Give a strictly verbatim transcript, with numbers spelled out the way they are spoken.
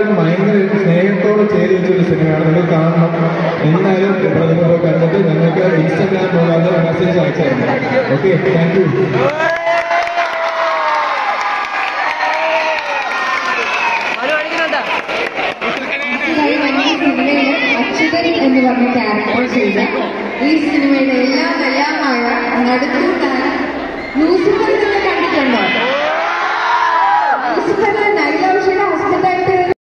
എല്ലാവരും ഭയങ്കര സ്നേഹത്തോടെ ചെയ്തു വെച്ചൊരു സിനിമയാണ്. നിങ്ങൾ കാണണം. എന്തായാലും നിങ്ങൾ പോയി കണ്ടിട്ട് ഞങ്ങൾക്ക് ഇൻസ്റ്റാഗ്രാം പോകാതെ മെസ്സേജ് അയച്ചായിരുന്നു. Okay, thank you. അച്യുതൻ എന്ന് പറഞ്ഞ ക്യാരക്ടർ ചെയ്ത ഈ സിനിമയുടെ എല്ലാം എല്ലാമായ നടുക്കൂട്ടാൻ ലൂസിഫർ കണ്ടിട്ടുണ്ടോ? ലൂസിഫറിലെ നൈലാവശ്യയുടെ ഹസ്ബൻഡായിട്ട്